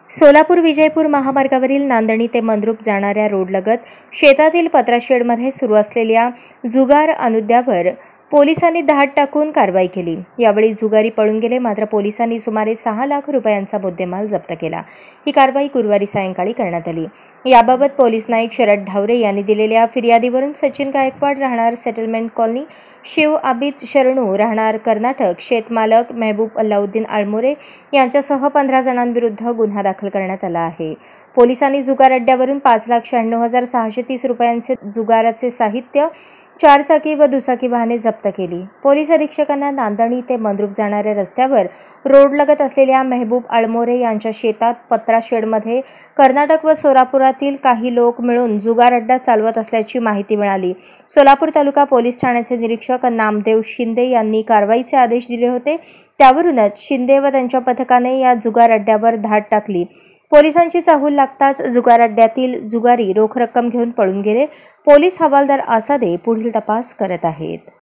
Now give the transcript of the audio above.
सोलापूर विजयपूर महामार्गावरील नांदणी ते मंद्रुप जाणाऱ्या रोडलगत शेतातील पत्राशेडमध्ये सुरू असलेल्या जुगार अनुद्यावर पोलिसांनी धाड टाकून कारवाई केली। यावेळी जुगारी पळून गेले, मात्र पोलिसांनी सुमारे 6 लाख रुपयांचा मुद्देमाल जप्त केला। ही कारवाई गुरुवारी सायंकाळी करण्यात आली। याबाबत पोलीस नाईक शरद ढावरे यांनी दिलेल्या फिर्यादीवरून सचिन गायकवाड राहणार सेटलमेंट कॉलनी, शिव आबिद शरणू राहणार कर्नाटक, शेतमालक मेहबूब अल्लाउद्दीन आळमोरे यांच्यासह 15 जणांविरुद्ध गुन्हा दाखल करण्यात आला आहे। पोलिसांनी जुगार अड्ड्यावरून 5,96,630 रुपयांचे जुगाराचे साहित्य, 4 चाकी व दुचाकी वाहने जप्त केली। पोलीस अधीक्षकांना नांदणी ते मंद्रुप जाणाऱ्या रस्त्यावर रोडलगत असलेल्या मेहबूब आळमोरे यांच्या शेतात पत्राशेडमध्ये कर्नाटक व सोलापुरातील काही लोक मिळून जुगार अड्डा चालवत असल्याची माहिती मिळाली। सोलापूर तालुका पोलीस ठाण्याचे निरीक्षक नामदेव शिंदे यांनी कारवाईचे आदेश दिले होते। त्यावरूनच शिंदे व त्यांच्या पथकाने या जुगार अड्ड्यावर धाड टाकली। पोलिसांची चाहूल लागताच जुगार अड्ड्यातील जुगारी रोख रक्कम घेऊन पळून गेले। पोलीस हवालदार आसादे पुढील तपास करत आहेत।